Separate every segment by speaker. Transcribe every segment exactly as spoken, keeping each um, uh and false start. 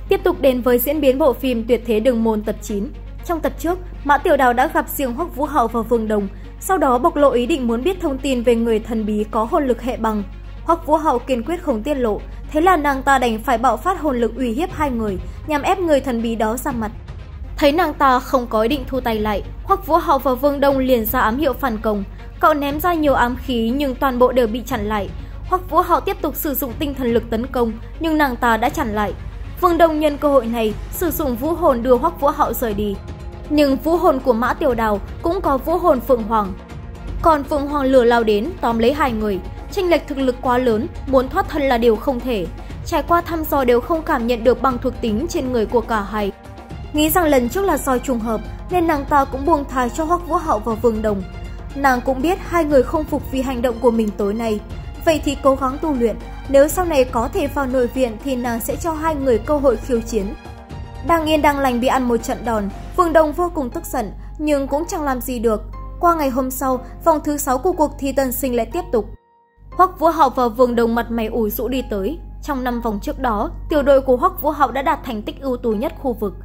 Speaker 1: Tiếp tục đến với diễn biến bộ phim Tuyệt thế đường môn tập chín. Trong tập trước, Mã Tiểu Đào đã gặp riêng Hoắc Vũ Hậu và Vương Đồng, sau đó bộc lộ ý định muốn biết thông tin về người thần bí có hồn lực hệ bằng. Hoắc Vũ Hậu kiên quyết không tiết lộ, thế là nàng ta đành phải bạo phát hồn lực uy hiếp hai người, nhằm ép người thần bí đó ra mặt. Thấy nàng ta không có ý định thu tay lại, Hoắc Vũ Hậu và Vương Đồng liền ra ám hiệu phản công. Cậu ném ra nhiều ám khí nhưng toàn bộ đều bị chặn lại. Hoắc Vũ Hậu tiếp tục sử dụng tinh thần lực tấn công, nhưng nàng ta đã chặn lại. Vương Đồng nhân cơ hội này sử dụng vũ hồn đưa Hoắc Vũ Hậu rời đi. Nhưng vũ hồn của Mã Tiểu Đào cũng có vũ hồn Phượng Hoàng. Còn Phượng Hoàng lửa lao đến tóm lấy hai người, chênh lệch thực lực quá lớn, muốn thoát thân là điều không thể. Trải qua thăm dò đều không cảm nhận được bằng thuộc tính trên người của cả hai. Nghĩ rằng lần trước là do trùng hợp nên nàng ta cũng buông tha cho Hoắc Vũ Hậu và Vương Đồng. Nàng cũng biết hai người không phục vì hành động của mình tối nay. Vậy thì cố gắng tu luyện, nếu sau này có thể vào nội viện thì nàng sẽ cho hai người cơ hội khiêu chiến. Đang yên đang lành bị ăn một trận đòn, Vương Đồng vô cùng tức giận nhưng cũng chẳng làm gì được. Qua ngày hôm sau, vòng thứ sáu của cuộc thi tân sinh lại tiếp tục. Hoắc Vũ Hậu và Vương Đồng mặt mày ủ rũ đi tới. Trong năm vòng trước đó, tiểu đội của Hoắc Vũ Hậu đã đạt thành tích ưu tú nhất khu vực.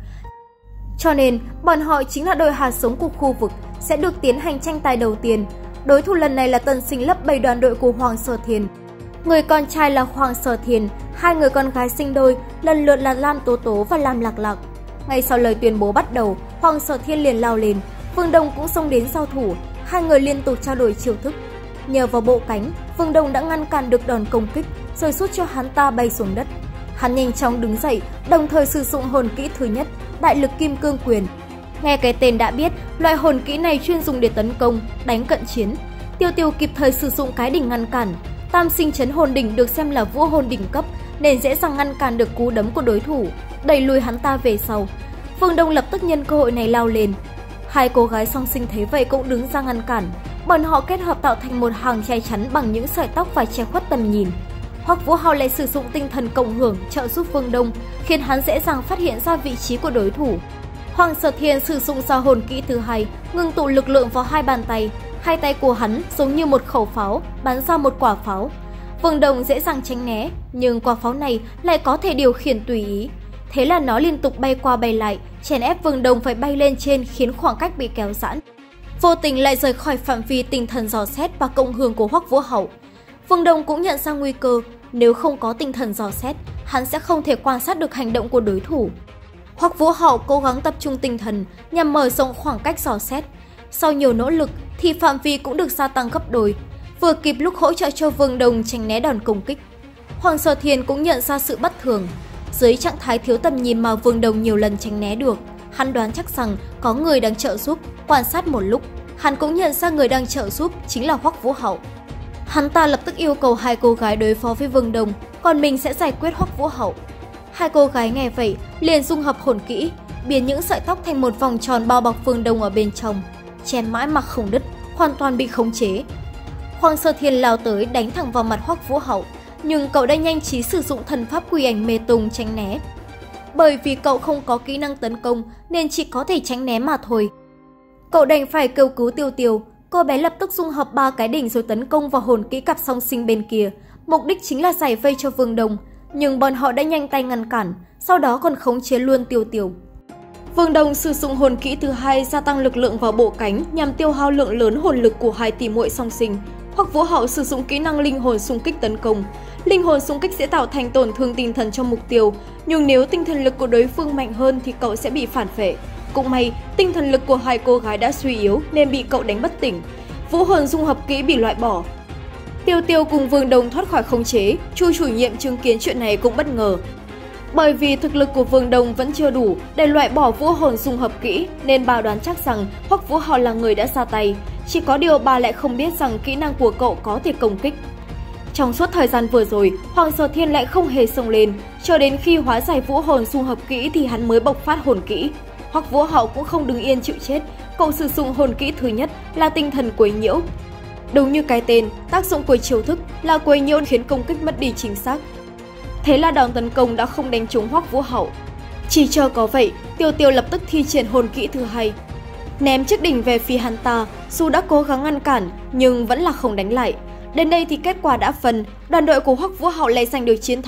Speaker 1: Cho nên, bọn họ chính là đội hạt giống của khu vực, sẽ được tiến hành tranh tài đầu tiên. Đối thủ lần này là tân sinh lớp bảy đoàn đội của Hoàng Sở Thiền. Người con trai là Hoàng Sở Thiền, hai người con gái sinh đôi, lần lượt là Lam Tố Tố và Lam Lạc Lạc. Ngay sau lời tuyên bố bắt đầu, Hoàng Sở Thiên liền lao lên, Vương Đồng cũng xông đến giao thủ, hai người liên tục trao đổi chiêu thức. Nhờ vào bộ cánh, Vương Đồng đã ngăn cản được đòn công kích, rồi sút cho hắn ta bay xuống đất. Hắn nhanh chóng đứng dậy, đồng thời sử dụng hồn kỹ thứ nhất, Đại lực Kim Cương Quyền. Nghe cái tên đã biết, loại hồn kỹ này chuyên dùng để tấn công, đánh cận chiến. Tiêu Tiêu kịp thời sử dụng cái đỉnh ngăn cản. Tam sinh chấn hồn đỉnh được xem là vũ hồn đỉnh cấp nên dễ dàng ngăn cản được cú đấm của đối thủ, đẩy lùi hắn ta về sau. Vương Đồng lập tức nhân cơ hội này lao lên. Hai cô gái song sinh thấy vậy cũng đứng ra ngăn cản. Bọn họ kết hợp tạo thành một hàng che chắn bằng những sợi tóc và che khuất tầm nhìn. Hoắc Vũ Hậu lại sử dụng tinh thần cộng hưởng trợ giúp Vương Đồng, khiến hắn dễ dàng phát hiện ra vị trí của đối thủ. Hoàng Sở Thiên sử dụng ra hồn kỹ thứ hai, ngưng tụ lực lượng vào hai bàn tay. Hai tay của hắn giống như một khẩu pháo, bắn ra một quả pháo. Vương Đồng dễ dàng tránh né, nhưng quả pháo này lại có thể điều khiển tùy ý. Thế là nó liên tục bay qua bay lại, chèn ép Vương Đồng phải bay lên trên khiến khoảng cách bị kéo giãn. Vô tình lại rời khỏi phạm vi tinh thần dò xét và cộng hưởng của Hoắc Vũ Hậu. Vương Đồng cũng nhận ra nguy cơ, nếu không có tinh thần dò xét, hắn sẽ không thể quan sát được hành động của đối thủ. Hoắc Vũ Hậu cố gắng tập trung tinh thần nhằm mở rộng khoảng cách dò xét. Sau nhiều nỗ lực thì phạm vi cũng được gia tăng gấp đôi, vừa kịp lúc hỗ trợ cho Vương Đồng tránh né đòn công kích. Hoàng Sở Thiên cũng nhận ra sự bất thường. Dưới trạng thái thiếu tầm nhìn mà Vương Đồng nhiều lần tránh né được, hắn đoán chắc rằng có người đang trợ giúp. Quan sát một lúc, hắn cũng nhận ra người đang trợ giúp chính là Hoắc Vũ Hậu. Hắn ta lập tức yêu cầu hai cô gái đối phó với Vương Đồng, còn mình sẽ giải quyết Hoắc Vũ Hậu. Hai cô gái nghe vậy liền dung hợp hồn kỹ, biến những sợi tóc thành một vòng tròn bao bọc Vương Đồng ở bên trong, chém mãi mà không đứt, hoàn toàn bị khống chế. Hoàng Sở Thiên lao tới đánh thẳng vào mặt Hoắc Vũ Hậu, nhưng cậu đã nhanh trí sử dụng thần pháp Quỷ Ảnh Mê Tung tránh né. Bởi vì cậu không có kỹ năng tấn công nên chỉ có thể tránh né mà thôi. Cậu đành phải kêu cứu Tiêu Tiêu. Cô bé lập tức dung hợp ba cái đỉnh rồi tấn công vào hồn kỹ cặp song sinh bên kia, mục đích chính là giải vây cho Vương Đồng, nhưng bọn họ đã nhanh tay ngăn cản, sau đó còn khống chế luôn Tiêu Tiêu. Vương Đồng sử dụng hồn kỹ thứ hai gia tăng lực lượng vào bộ cánh nhằm tiêu hao lượng lớn hồn lực của hai tỷ muội song sinh. Hoắc Vũ Hậu sử dụng kỹ năng linh hồn xung kích tấn công. Linh hồn xung kích sẽ tạo thành tổn thương tinh thần cho mục tiêu, nhưng nếu tinh thần lực của đối phương mạnh hơn thì cậu sẽ bị phản phệ. Cũng may, tinh thần lực của hai cô gái đã suy yếu nên bị cậu đánh bất tỉnh. Vũ hồn dung hợp kỹ bị loại bỏ. Tiêu Tiêu cùng Vương Đồng thoát khỏi khống chế, Chu chủ nhiệm chứng kiến chuyện này cũng bất ngờ. Bởi vì thực lực của Vương Đồng vẫn chưa đủ để loại bỏ vũ hồn dung hợp kỹ nên bà đoán chắc rằng Hoắc Vũ Hậu là người đã ra tay. Chỉ có điều bà lại không biết rằng kỹ năng của cậu có thể công kích. Trong suốt thời gian vừa rồi, Hoàng Sở Thiên lại không hề xông lên, cho đến khi hóa giải vũ hồn dung hợp kỹ thì hắn mới bộc phát hồn kỹ. Hoắc Vũ Hậu cũng không đứng yên chịu chết, cậu sử dụng hồn kỹ thứ nhất là tinh thần quấy nhiễu. Đúng như cái tên, tác dụng của chiêu thức là quấy nhiễu khiến công kích mất đi chính xác. Thế là đòn tấn công đã không đánh trúng Hoắc Vũ Hậu. Chỉ chờ có vậy, Tiêu Tiêu lập tức thi triển hồn kỹ thứ hai, ném chiếc đỉnh về phía hắn ta. Dù đã cố gắng ngăn cản nhưng vẫn là không đánh lại. Đến đây thì kết quả đã phân, đoàn đội của Hoắc Vũ Hậu lại giành được chiến thắng.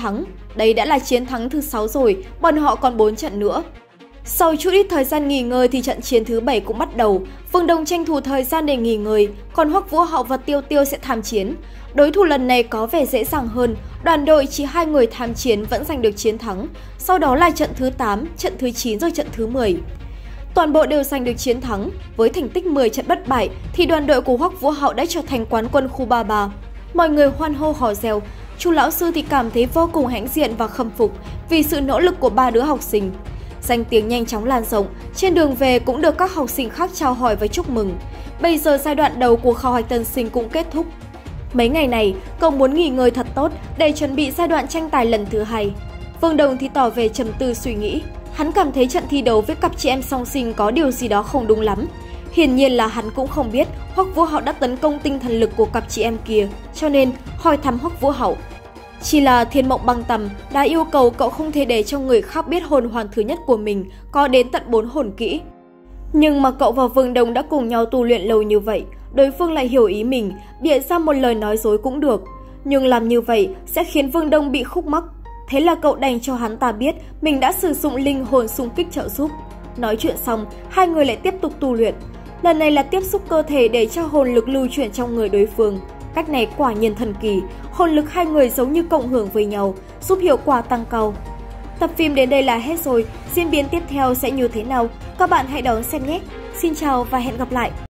Speaker 1: Đây đã là chiến thắng thứ sáu rồi, bọn họ còn bốn trận nữa. Sau chút ít thời gian nghỉ ngơi thì trận chiến thứ bảy cũng bắt đầu. Phương Đông tranh thủ thời gian để nghỉ ngơi, còn Hoắc Vũ Hạo và Tiêu Tiêu sẽ tham chiến. Đối thủ lần này có vẻ dễ dàng hơn, đoàn đội chỉ hai người tham chiến vẫn giành được chiến thắng. Sau đó là trận thứ tám, trận thứ chín rồi trận thứ mười. Toàn bộ đều giành được chiến thắng. Với thành tích mười trận bất bại thì đoàn đội của Hoắc Vũ Hạo đã trở thành quán quân khu ba ba. Mọi người hoan hô hò reo. Chu lão sư thì cảm thấy vô cùng hãnh diện và khâm phục vì sự nỗ lực của ba đứa học sinh. Danh tiếng nhanh chóng lan rộng, trên đường về cũng được các học sinh khác chào hỏi và chúc mừng. Bây giờ giai đoạn đầu của khảo hạch tân sinh cũng kết thúc. Mấy ngày này, cậu muốn nghỉ ngơi thật tốt để chuẩn bị giai đoạn tranh tài lần thứ hai. Vương Đồng thì tỏ về trầm tư suy nghĩ. Hắn cảm thấy trận thi đấu với cặp chị em song sinh có điều gì đó không đúng lắm. Hiển nhiên là hắn cũng không biết Hoắc Vũ Hạo đã tấn công tinh thần lực của cặp chị em kia, cho nên hỏi thăm Hoắc Vũ Hạo. Chỉ là Thiên Mộng Băng Tầm đã yêu cầu cậu không thể để cho người khác biết hồn hoàn thứ nhất của mình có đến tận bốn hồn kỹ. Nhưng mà cậu và Vương Đồng đã cùng nhau tu luyện lâu như vậy, đối phương lại hiểu ý mình, bịa ra một lời nói dối cũng được. Nhưng làm như vậy sẽ khiến Vương Đồng bị khúc mắc. Thế là cậu đành cho hắn ta biết mình đã sử dụng linh hồn xung kích trợ giúp. Nói chuyện xong, hai người lại tiếp tục tu luyện. Lần này là tiếp xúc cơ thể để cho hồn lực lưu chuyển trong người đối phương. Cách này quả nhiên thần kỳ, hồn lực hai người giống như cộng hưởng với nhau, giúp hiệu quả tăng cao. Tập phim đến đây là hết rồi, diễn biến tiếp theo sẽ như thế nào? Các bạn hãy đón xem nhé! Xin chào và hẹn gặp lại!